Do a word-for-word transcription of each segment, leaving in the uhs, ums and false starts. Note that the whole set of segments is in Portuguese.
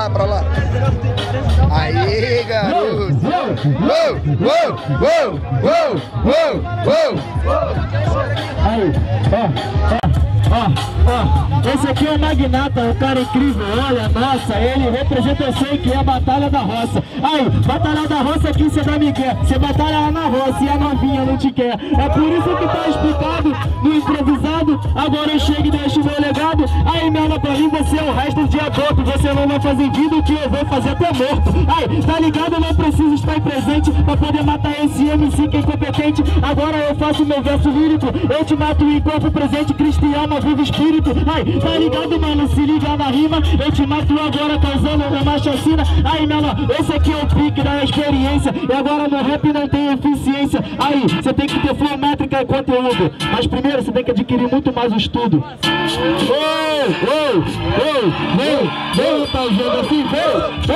pra lá. Aí, garoto. Uou, uou, uou, uou, uou, uou. Aí, ó, ó. Ó, ó, esse aqui é o Magnata, um cara incrível, olha, nossa, ele representa, eu sei que é a Batalha da Roça. Aí, Batalha da Roça aqui você não me quer, você batalha lá na roça e a novinha não te quer. É por isso que tá explicado no improvisado, agora eu chego e deixo o meu legado. Aí, minha pra mim você é o resto do dia todo, você não vai fazer vida que eu vou fazer até morto. Aí, tá ligado, eu não preciso estar presente pra poder matar esse M C que é incompetente. Agora eu faço meu verso lírico, eu te mato em corpo presente, cristiano, vivo espírito. Ai, tá ligado, mano? Se liga na rima, eu te mato agora causando uma chacina. Aí, menor, esse aqui é o pique da experiência. E agora no rap não tem eficiência. Aí, você tem que ter flow, métrica e conteúdo. Mas primeiro você tem que adquirir muito mais o estudo. Ô, ô, ô, vem, vem, rapaziada, assim, vem,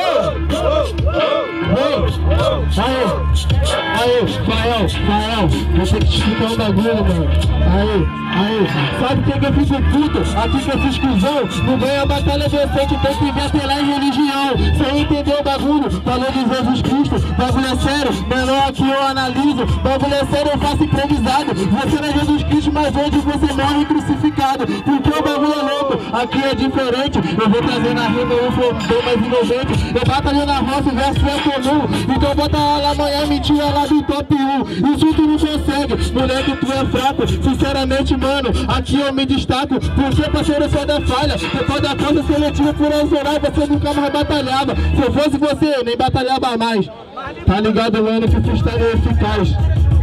vem, vem. Aí, aí, Fael, Fael, eu tenho que te explicar um bagulho, mano. Aí, aí, sabe o que eu fiz puto? Aqui que eu fiz cuzão, não ganha a batalha decente, tem que ver pela religião. Sem entender o bagulho, falou de Jesus Cristo, bagulho é sério, menor que eu analiso, bagulho é sério, eu faço improvisado. Você não é Jesus Cristo, mas hoje você morre crucificado, porque o bagulho é louco, aqui é diferente. Eu vou trazer na rima um flow mais inocente. Eu batalho na roça, o verso é comum, então bota lá amanhã, mentira lá do top um. Isso tu não consegue, moleque, tu é fraco. Sinceramente, mano, aqui eu me destaco, porque parceiro só da falha. Depois da pausa seletiva por horário, você nunca mais batalhava. Se eu fosse você, eu nem batalhava mais. Tá ligado, mano, que freestyle é eficaz.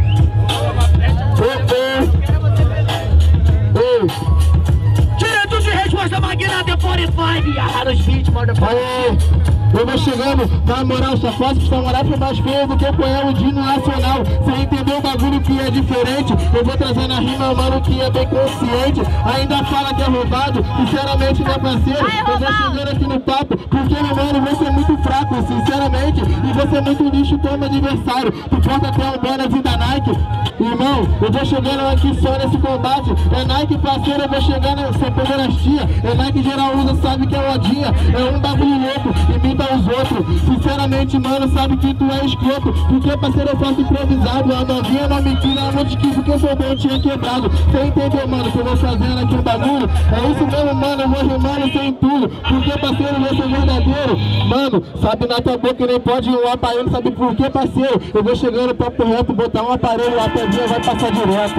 Ô, ô, ô. Direto de resposta, Magnata quarenta e cinco. Ah, os beats, motherfucker. Eu vou chegando, na moral, só posso que moral foi mais feio do que o poema de hino nacional. Você entendeu o bagulho que é diferente? Eu vou trazer na rima, mano, que é bem consciente. Ainda fala que é roubado, sinceramente, né, parceiro? Eu vou chegando aqui no papo, porque, meu mano, você é muito fraco, sinceramente. E você é muito lixo como adversário. Tu porta até um banner da Nike. Irmão, eu vou chegando aqui só nesse combate. É Nike, parceiro, eu vou chegando sem pederastia. É Nike, geral usa, sabe que é modinha. É um bagulho louco, imita os outros. Sinceramente, mano, sabe que tu é escroto. Porque, parceiro, eu faço improvisado. A novinha não me tira, não te quis, porque eu sou bom, tinha quebrado. Você entendeu, mano, que eu vou fazendo aqui um bagulho? É isso mesmo, mano, eu vou rimando sem tudo. Porque, parceiro, você é verdadeiro. Mano, sabe na tua boca nem pode um aparelho, sabe por quê, parceiro? Eu vou chegando papo reto, botar um aparelho lá pra mim, vai passar direto.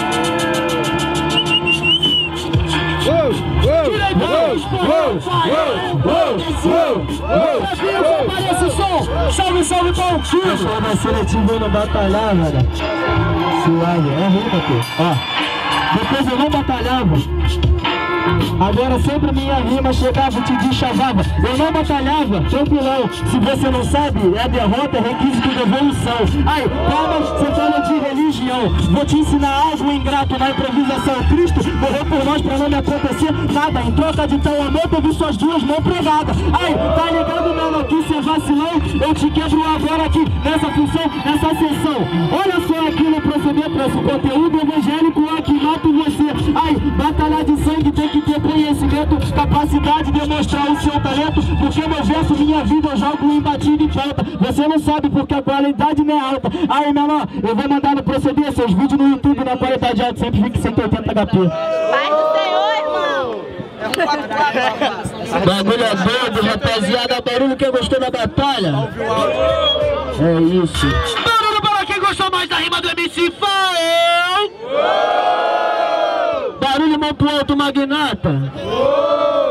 Uou, uou, uou, uou, uou, Aparece o som! Salve, salve, Paulinho! Eu sou uma seletiva e não batalhava, velho. Suave, é rima, pô. Ó, depois eu não batalhava. Agora sempre minha rima chegava e te deschavava. Eu não batalhava, tranquilão. Se você não sabe, é derrota, é requisito de evolução. Ai, calma, você fala de religião. Vou te ensinar algo ingrato na improvisação. Cristo morreu por nós pra não me acontecer nada. Em troca de tal amor, teve suas duas mãos pregadas. Ai, tá ligado, mano, aqui cê vacilão. Eu te quebro agora aqui, nessa função, nessa sessão. Olha só aqui no proceder, trouxe conteúdo evangélico aqui, mato você. Ai, batalha de sangue tem que ter conhecimento, capacidade de demonstrar o seu talento. Porque meu verso, minha vida, eu jogo embatido em pauta. Você não sabe porque a qualidade não é alta. Aí, menor, eu vou mandar no proceder seus vídeos no YouTube na qualidade alta, sempre fique cento e oitenta H P. Paz do Senhor, irmão! Bagulho é doido, rapaziada. Barulho, quem gostou da batalha? É isso. Barulho para quem gostou mais da rima do M C Fael! Barulho, mão pro alto, Magnata.